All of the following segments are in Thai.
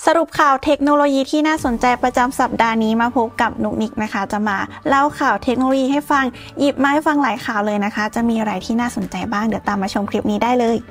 รุปข่าวเทคโนโลยีที่น่าสนใจประจำสัปดาห์นี้มาพบกับนุกนิกนะคะจะมาเล่าข่าวเทคโนโลยีให้ฟังหยิบมาให้ฟังหลายข่าวเลยนะคะจะมีอะไรที่น่าสนใจบ้างเดี๋ยวตามมาชมคลิปนี้ได้เลย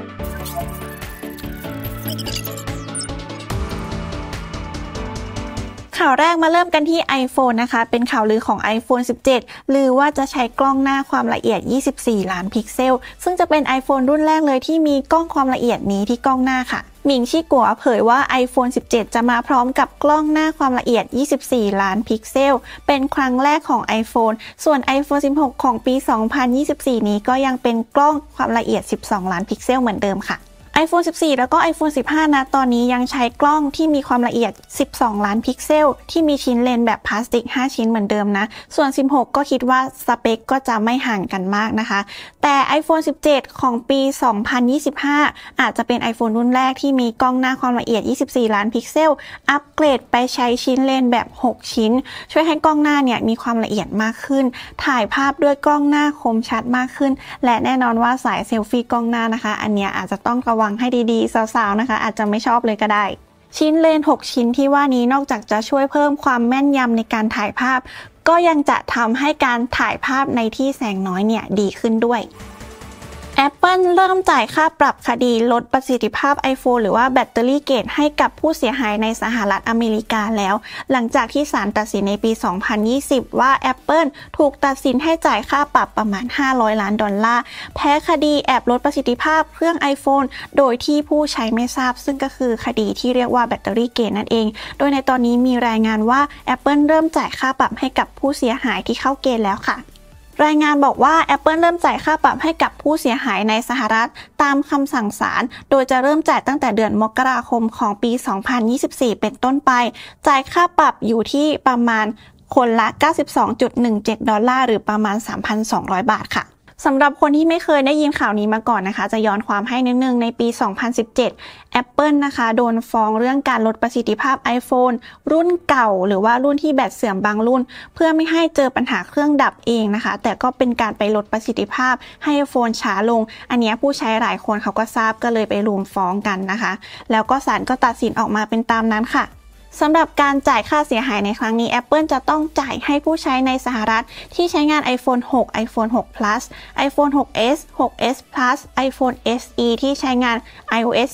ข่าวแรกมาเริ่มกันที่ iPhone นะคะเป็นข่าวลือของ iPhone 17 หรือว่าจะใช้กล้องหน้าความละเอียด24ล้านพิกเซลซึ่งจะเป็น iPhone รุ่นแรกเลยที่มีกล้องความละเอียดนี้ที่กล้องหน้าค่ะหมิงชี่กัวเผยว่า iPhone 17 จะมาพร้อมกับกล้องหน้าความละเอียด24ล้านพิกเซลเป็นครั้งแรกของ iPhone ส่วน iPhone 16 ของปี 2024 นี้ก็ยังเป็นกล้องความละเอียด12ล้านพิกเซลเหมือนเดิมค่ะiPhone 14 แล้วก็ iPhone 15 นะตอนนี้ยังใช้กล้องที่มีความละเอียด12ล้านพิกเซลที่มีชิ้นเลนส์แบบพลาสติก5ชิ้นเหมือนเดิมนะส่วน 16 ก็คิดว่าสเปคก็จะไม่ห่างกันมากนะคะแต่ iPhone 17 ของปี 2025 อาจจะเป็น iPhone รุ่นแรกที่มีกล้องหน้าความละเอียด24ล้านพิกเซลอัปเกรดไปใช้ชิ้นเลนส์แบบ6ชิ้นช่วยให้กล้องหน้าเนี่ยมีความละเอียดมากขึ้นถ่ายภาพด้วยกล้องหน้าคมชัดมากขึ้นและแน่นอนว่าสายเซลฟี่กล้องหน้านะคะอันเนี้ยอาจจะต้องระวังให้ดีๆสาวๆนะคะอาจจะไม่ชอบเลยก็ได้ชิ้นเลนส์6ชิ้นที่ว่านี้นอกจากจะช่วยเพิ่มความแม่นยำในการถ่ายภาพก็ยังจะทำให้การถ่ายภาพในที่แสงน้อยเนี่ยดีขึ้นด้วยApple เริ่มจ่ายค่าปรับคดีลดประสิทธิภาพ iPhone หรือว่าแบตเตอรี่เกจให้กับผู้เสียหายในสหรัฐอเมริกาแล้วหลังจากที่ศาลตัดสินในปี 2020 ว่า Apple ถูกตัดสินให้จ่ายค่าปรับประมาณ$500 ล้านแพ้คดีแอบลดประสิทธิภาพเครื่อง iPhone โดยที่ผู้ใช้ไม่ทราบซึ่งก็คือคดีที่เรียกว่าแบตเตอรี่เกจนั่นเองโดยในตอนนี้มีรายงานว่า Apple เริ่มจ่ายค่าปรับให้กับผู้เสียหายที่เข้าเกณฑ์แล้วค่ะรายงานบอกว่า Apple เริ่มจ่ายค่าปรับให้กับผู้เสียหายในสหรัฐตามคำสั่งศาลโดยจะเริ่มจ่ายตั้งแต่เดือนมกราคมของปี 2024 เป็นต้นไปจ่ายค่าปรับอยู่ที่ประมาณคนละ$92.17หรือประมาณ 3,200 บาทค่ะสำหรับคนที่ไม่เคยได้ยินข่าวนี้มาก่อนนะคะจะย้อนความให้นิดนึงในปี 2017 Apple นะคะโดนฟ้องเรื่องการลดประสิทธิภาพ iPhone รุ่นเก่าหรือว่ารุ่นที่แบตเสื่อมบางรุ่นเพื่อไม่ให้เจอปัญหาเครื่องดับเองนะคะแต่ก็เป็นการไปลดประสิทธิภาพให้ iPhone ช้าลงอันนี้ผู้ใช้หลายคนเขาก็ทราบก็เลยไปรุมฟ้องกันนะคะแล้วก็ศาลก็ตัดสินออกมาเป็นตามนั้นค่ะสำหรับการจ่ายค่าเสียหายในครั้งนี้ Apple จะต้องจ่ายให้ผู้ใช้ในสหรัฐที่ใช้งาน iPhone 6 iPhone 6 Plus iPhone 6s 6s Plus iPhone SE ที่ใช้งาน iOS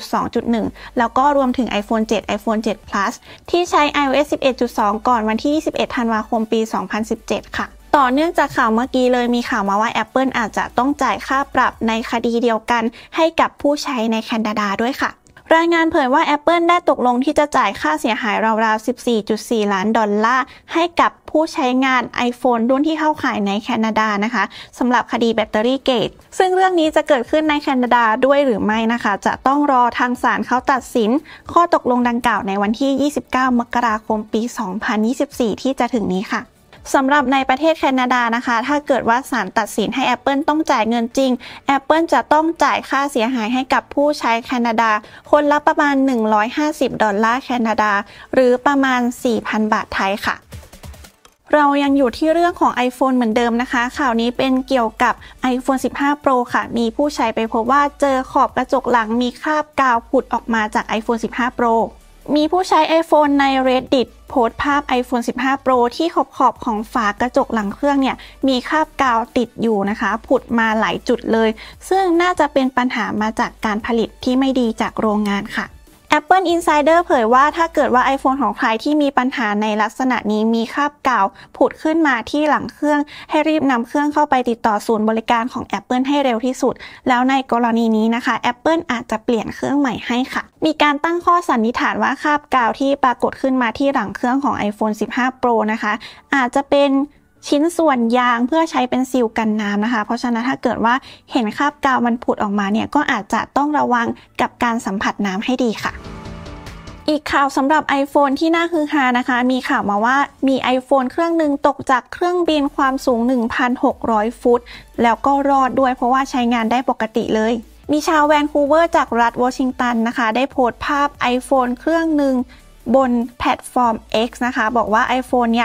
10.2.1 แล้วก็รวมถึง iPhone 7 iPhone 7 Plus ที่ใช้ iOS 11.2 ก่อนวันที่ 21 ธันวาคมปี 2017 ค่ะต่อเนื่องจากข่าวเมื่อกี้เลยมีข่าวมาว่า Apple อาจจะต้องจ่ายค่าปรับในคดีเดียวกันให้กับผู้ใช้ในแคนาดาด้วยค่ะรายงานเผยว่า Apple ได้ตกลงที่จะจ่ายค่าเสียหายราวๆ $14.4 ล้านให้กับผู้ใช้งาน iPhone รุ่นที่เข้าขายในแคนาดานะคะสำหรับคดีแบตเตอรี่เกจซึ่งเรื่องนี้จะเกิดขึ้นในแคนาดาด้วยหรือไม่นะคะจะต้องรอทางศาลเขาตัดสินข้อตกลงดังกล่าวในวันที่ 29 มกราคมปี 2024 ที่จะถึงนี้ค่ะสำหรับในประเทศแคนาดานะคะถ้าเกิดว่าศาลตัดสินให้ Apple ต้องจ่ายเงินจริง Apple จะต้องจ่ายค่าเสียหายให้กับผู้ใช้แคนาดาคนละประมาณ$150แคนาดาหรือประมาณ 4,000 บาทไทยค่ะเรายังอยู่ที่เรื่องของ iPhone เหมือนเดิมนะคะข่าวนี้เป็นเกี่ยวกับ iPhone 15 Pro ค่ะมีผู้ใช้ไปพบว่าเจอขอบกระจกหลังมีคราบกาวผุดออกมาจาก iPhone 15 Proมีผู้ใช้ iPhone ใน Reddit โพสต์ภาพ iPhone 15 Pro ที่ขอบของฝากระจกหลังเครื่องเนี่ยมีคราบกาวติดอยู่นะคะผุดมาหลายจุดเลยซึ่งน่าจะเป็นปัญหามาจากการผลิตที่ไม่ดีจากโรงงานค่ะApple Insider เผยว่าถ้าเกิดว่า iPhone ของใครที่มีปัญหาในลักษณะนี้มีคราบกาวผุดขึ้นมาที่หลังเครื่องให้รีบนำเครื่องเข้าไปติดต่อศูนย์บริการของ Apple ให้เร็วที่สุดแล้วในกรณีนี้นะคะ Apple อาจจะเปลี่ยนเครื่องใหม่ให้ค่ะมีการตั้งข้อสันนิษฐานว่าคราบกาวที่ปรากฏขึ้นมาที่หลังเครื่องของ iPhone 15 Pro นะคะอาจจะเป็นชิ้นส่วนยางเพื่อใช้เป็นซีลกันน้ำนะคะเพราะฉะนั้นถ้าเกิดว่าเห็นคราบกาวมันผุดออกมาเนี่ยก็อาจจะต้องระวังกับการสัมผัสน้ำให้ดีค่ะอีกข่าวสำหรับ iPhone ที่น่าฮือฮานะคะมีข่าวมาว่ามี iPhone เครื่องหนึ่งตกจากเครื่องบินความสูง 1,600 ฟุตแล้วก็รอดด้วยเพราะว่าใช้งานได้ปกติเลยมีชาวแวนคูเวอร์จากรัฐวอชิงตันนะคะได้โพสต์ภาพ iPhone เครื่องหนึ่งบนแพลตฟอร์ม X นะคะบอกว่า iPhone เนี่ย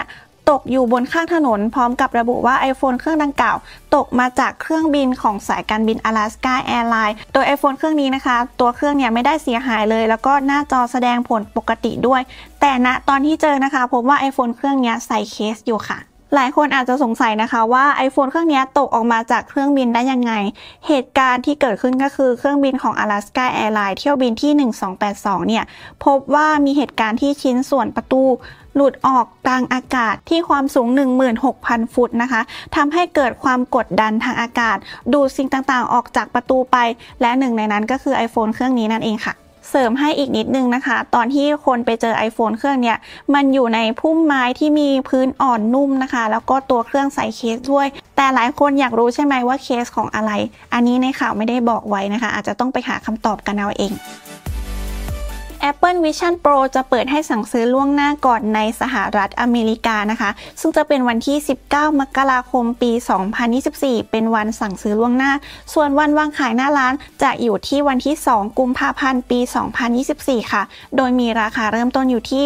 ตกอยู่บนข้างถนนพร้อมกับระบุว่า iPhone เครื่องดังกล่าวตกมาจากเครื่องบินของสายการบิน Alaska Airlines โดย iPhone เครื่องนี้นะคะตัวเครื่องเนี่ยไม่ได้เสียหายเลยแล้วก็หน้าจอแสดงผลปกติด้วยแต่ณตอนที่เจอนะคะพบว่า iPhone เครื่องนี้ใส่เคสอยู่ค่ะหลายคนอาจจะสงสัยนะคะว่า iPhone เครื่องนี้ตกออกมาจากเครื่องบินได้ยังไงเหตุการณ์ที่เกิดขึ้นก็คือเครื่องบินของ Alaska Airlines เที่ยวบินที่1282เนี่ยพบว่ามีเหตุการณ์ที่ชิ้นส่วนประตูหลุดออกกลางอากาศที่ความสูง 16,000 ฟุตนะคะทำให้เกิดความกดดันทางอากาศดูดสิ่งต่างๆออกจากประตูไปและหนึ่งในนั้นก็คือ iPhone เครื่องนี้นั่นเองค่ะเสริมให้อีกนิดนึงนะคะตอนที่คนไปเจอ iPhone เครื่องเนี้ยมันอยู่ในพุ่มไม้ที่มีพื้นอ่อนนุ่มนะคะแล้วก็ตัวเครื่องใส่เคสด้วยแต่หลายคนอยากรู้ใช่ไหมว่าเคสของอะไรอันนี้ในข่าวไม่ได้บอกไว้นะคะอาจจะต้องไปหาคำตอบกันเอาเองApple Vision Pro จะเปิดให้สั่งซื้อล่วงหน้าก่อนในสหรัฐอเมริกานะคะซึ่งจะเป็นวันที่19 มกราคมปี 2024 เป็นวันสั่งซื้อล่วงหน้าส่วนวันวางขายหน้าร้านจะอยู่ที่วันที่ 2 กุมภาพันธ์ ปี 2024 ค่ะโดยมีราคาเริ่มต้นอยู่ที่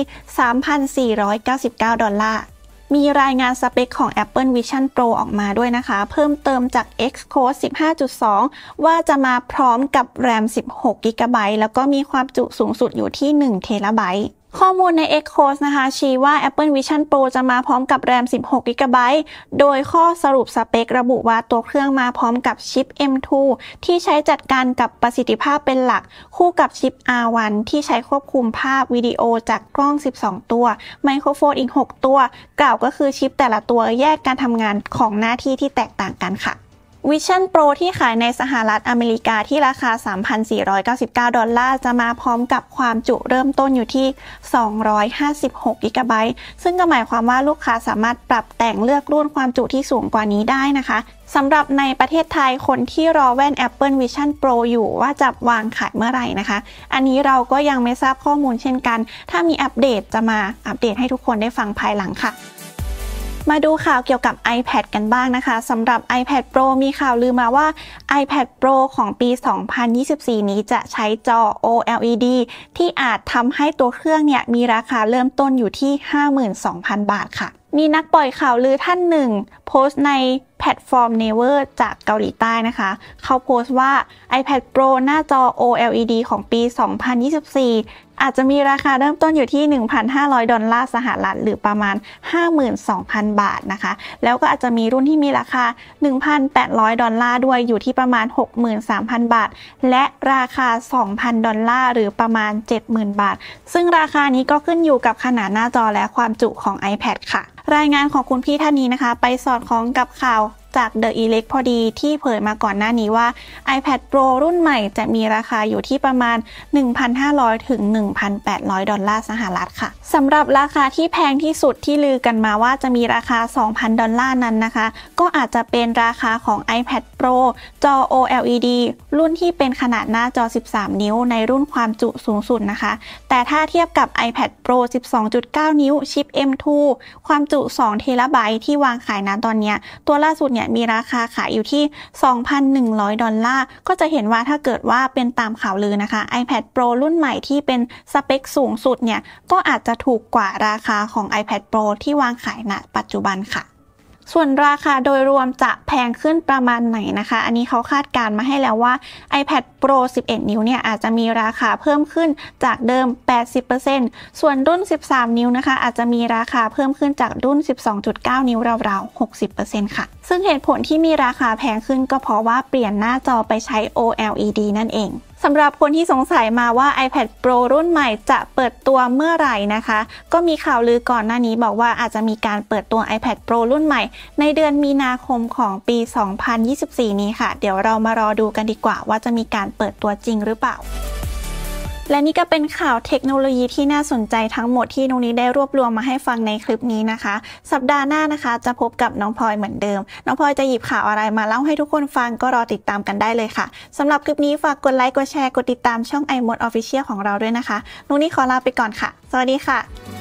3,499 ดอลลาร์มีรายงานสเปคของ Apple Vision Pro ออกมาด้วยนะคะเพิ่มเติมจาก Xcode 15.2 ว่าจะมาพร้อมกับ RAM 16 GB แล้วก็มีความจุสูงสุดอยู่ที่1 TB ข้อมูลใน Xcode นะคะชี้ว่า Apple Vision Pro จะมาพร้อมกับ RAM 16 GB โดยข้อสรุปสเปคระบุว่าตัวเครื่องมาพร้อมกับชิป M2 ที่ใช้จัดการกับประสิทธิภาพเป็นหลักคู่กับชิป R1 ที่ใช้ควบคุมภาพวิดีโอจากกล้อง 12 ตัวไมโครโฟนอีก 6 ตัวกล่าวก็คือชิปแต่ละตัวแยกการทำงานของหน้าที่ที่แตกต่างกันค่ะVision Pro ที่ขายในสหรัฐอเมริกาที่ราคา 3,499 ดอลลาร์จะมาพร้อมกับความจุเริ่มต้นอยู่ที่256 GB ซึ่งก็หมายความว่าลูกค้าสามารถปรับแต่งเลือกรุ่นความจุที่สูงกว่านี้ได้นะคะสำหรับในประเทศไทยคนที่รอแว่น Apple Vision Pro อยู่ว่าจะวางขายเมื่อไหร่นะคะอันนี้เราก็ยังไม่ทราบข้อมูลเช่นกันถ้ามีอัปเดตจะมาอัปเดตให้ทุกคนได้ฟังภายหลังค่ะมาดูข่าวเกี่ยวกับ iPad กันบ้างนะคะสำหรับ iPad Pro มีข่าวลือมาว่า iPad Pro ของปี 2024 นี้จะใช้จอ OLED ที่อาจทำให้ตัวเครื่องเนี่ยมีราคาเริ่มต้นอยู่ที่ 52,000 บาทค่ะมีนักปล่อยข่าวลือท่านหนึ่งโพสต์ในแพลตฟอร์ม Naver จากเกาหลีใต้นะคะเขาโพสต์ว่า iPad Pro หน้าจอ OLED ของปี 2024 อาจจะมีราคาเริ่มต้นอยู่ที่ 1,500 ดอลลาร์สหรัฐหรือประมาณ 52,000 บาทนะคะแล้วก็อาจจะมีรุ่นที่มีราคา 1,800 ดอลลาร์ด้วยอยู่ที่ประมาณ 63,000 บาทและราคา 2,000 ดอลลาร์หรือประมาณ 70,000 บาทซึ่งราคานี้ก็ขึ้นอยู่กับขนาดหน้าจอและความจุของ iPad ค่ะรายงานของคุณพี่ท่านนี้นะคะไปสอดคล้องกับข่าวจาก The Elect พอดีที่เผยมาก่อนหน้านี้ว่า iPad Pro รุ่นใหม่จะมีราคาอยู่ที่ประมาณ 1,500 ถึง 1,800 ดอลลาร์สหรัฐค่ะสำหรับราคาที่แพงที่สุดที่ลือกันมาว่าจะมีราคา 2,000 ดอลลาร์นั้นนะคะก็อาจจะเป็นราคาของ iPad Pro จอ OLED รุ่นที่เป็นขนาดหน้าจอ 13 นิ้วในรุ่นความจุสูงสุดนะคะแต่ถ้าเทียบกับ iPad Pro 12.9 นิ้วชิป M2 ความจุ 2 เทราไบต์ที่วางขายณตอนนี้ตัวล่าสุดมีราคาขายอยู่ที่ 2,100 ดอลลาร์ก็จะเห็นว่าถ้าเกิดว่าเป็นตามข่าวลือนะคะ iPad Pro รุ่นใหม่ที่เป็นสเปคสูงสุดเนี่ยก็อาจจะถูกกว่าราคาของ iPad Pro ที่วางขายณปัจจุบันค่ะส่วนราคาโดยรวมจะแพงขึ้นประมาณไหนนะคะอันนี้เขาคาดการณ์มาให้แล้วว่า iPad Pro 11 นิ้วเนี่ยอาจจะมีราคาเพิ่มขึ้นจากเดิม 80% ส่วนรุ่น 13 นิ้วนะคะอาจจะมีราคาเพิ่มขึ้นจากรุ่น 12.9 นิ้วราวๆ 60% ค่ะซึ่งเหตุผลที่มีราคาแพงขึ้นก็เพราะว่าเปลี่ยนหน้าจอไปใช้ OLED นั่นเองสำหรับคนที่สงสัยมาว่า iPad Pro รุ่นใหม่จะเปิดตัวเมื่อไหร่นะคะก็มีข่าวลือก่อนหน้านี้บอกว่าอาจจะมีการเปิดตัว iPad Pro รุ่นใหม่ในเดือนมีนาคมของปี 2024 นี้ค่ะเดี๋ยวเรามารอดูกันดีกว่าว่าจะมีการเปิดตัวจริงหรือเปล่าและนี่ก็เป็นข่าวเทคโนโลยีที่น่าสนใจทั้งหมดที่นุ้ยได้รวบรวมมาให้ฟังในคลิปนี้นะคะสัปดาห์หน้านะคะจะพบกับน้องพลอยเหมือนเดิมน้องพลอยจะหยิบข่าวอะไรมาเล่าให้ทุกคนฟังก็รอติดตามกันได้เลยค่ะสำหรับคลิปนี้ฝากกดไลค์กดแชร์กดติดตามช่อง iMode Official ของเราด้วยนะคะนุ้ยขอลาไปก่อนค่ะสวัสดีค่ะ